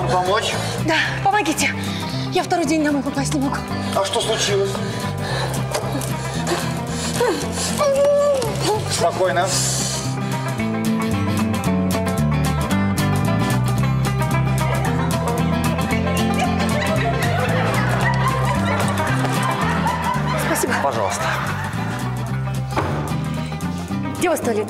Вам помочь? Да, помогите. Я второй день домой попасть не могу. А что случилось? Спокойно. Спасибо. Пожалуйста. Где у вас туалет?